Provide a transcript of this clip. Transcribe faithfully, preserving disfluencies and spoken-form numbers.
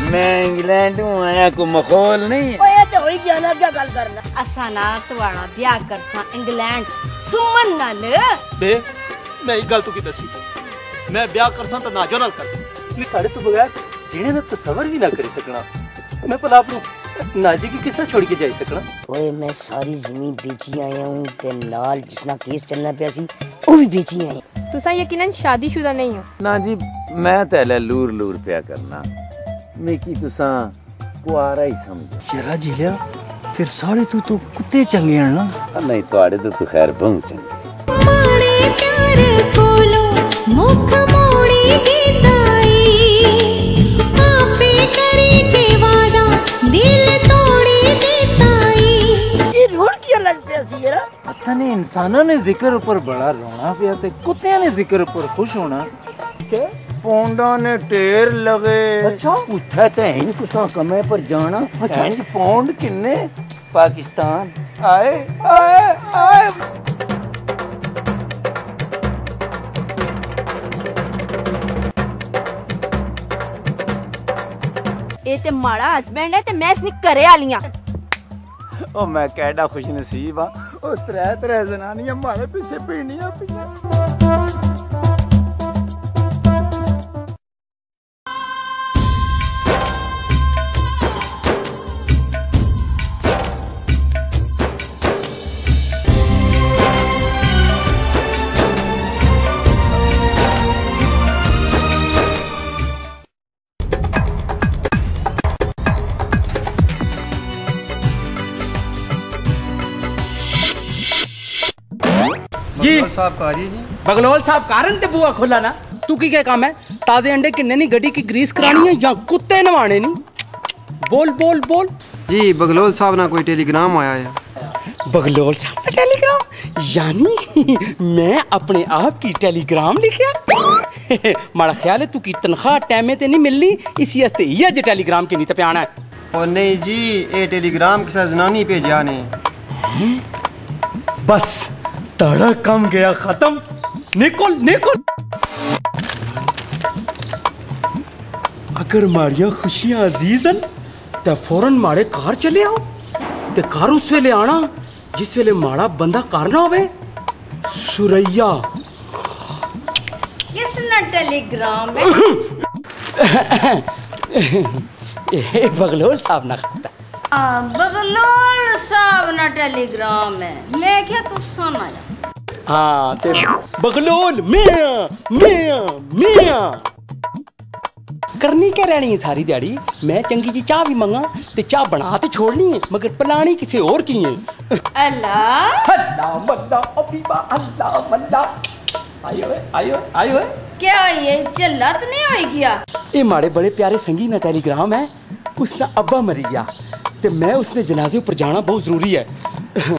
मैं इंग्लैंड हूँ आया को मखौल नहीं है। ओए ते होई गया ना क्या गल करना असा ना तुम्हारा ब्याह करसा इंग्लैंड सुमन नाल बे मैं एक गल तू की दसी मैं ब्याह करसा तो नाजो नाल कर नी ताड़े तो बगैर जीने दा तसव्वुर भी ना करी सकना मैं भला अपनी नाजी की किस तरह छोड़ के जाई सकना। ओए मैं सारी जमीन बेची आया हूं ते नाल जिसना केस चलना पिया सी ओ भी बेची आए। तुसा यकीनन शादीशुदा नहीं हो ना जी मैं तेले लूर लूर पिया करना मिकी तुसा कुआरा ही समझो जरा जिलिया फिर सारे तू तो कुत्ते चंगे हैं ना नहीं तोड़े तो तू खैर बहुत चंगे मोड़े प्यार कोलो मुख मोड़ी गीताई आपे करी के वादा दिल तोड़ी गीताई ये रोड की लग पिया सी यार पता नहीं इंसानों ने जिक्र ऊपर बड़ा रोना पिया ते कुत्तियां ने जिक्र ऊपर खुश होना क्या पोंडा ने टेर लगे अच्छा उठा ते इन कुसा कमे पर जाना अच्छा पोंड किन्ने पाकिस्तान आए आए आए ए ते माड़ा हस्बैंड है ते मैं इसने करे आलियां ओ मैं कैडा खुश नसीब हां ओ त्रै त्रै जनानियां मारे पीछे पीनियां पिया। जी साहब कारी जी बगलोल साहब कारण ते बुआ खोला ना तू की क्या काम है ताजे अंडे किन्ने नहीं गड्डी की ग्रीस करानी है या कुत्ते नवाने नहीं बोल बोल बोल जी बगलोल साहब ना कोई टेलीग्राम आया है। बगलोल साहब का टेलीग्राम यानी मैं अपने आप की टेलीग्राम लिखा माड़ा ख्याल है तू की तनख्वाह टाइम ते नहीं मिलनी इसी हस्ते ये जे टेलीग्राम के नहीं पे आना है। और नहीं जी ये टेलीग्राम के साथ जनानी भेजा ने बस ताड़ा कम गया खत्म निकल निकल अगर माड़िया खुशियां अजीजन तो फौरन माड़े कार चले आओ ते कार उस वेले आना जिस वेले माड़ा बंदा कार ना होवे सुरैया किसना टेलीग्राम है ए बगलोल साहब ना खाता आ, बगलोल साहब ना टेलीग्राम है मैं क्या तू सुना हाँ ते बगलोल मियां मियां मियां करनी क्या रहनी है सारी दिहाड़ी मैं चंगी जी चाह भी मंगा ते चाह बना ते छोड़नी है मगर पलानी किसी और की है। अल्लाह अल्लाह मल्ला अबीबा अल्लाह मल्ला आयो आयो आयो क्या ये जल्लत नहीं होई गया ये माड़े बड़े प्यारे संगी ना टेलीग्राम है उसना अब्बा मरी गया ते मैं उसने जनाजे पर जाना बहुत जरूरी है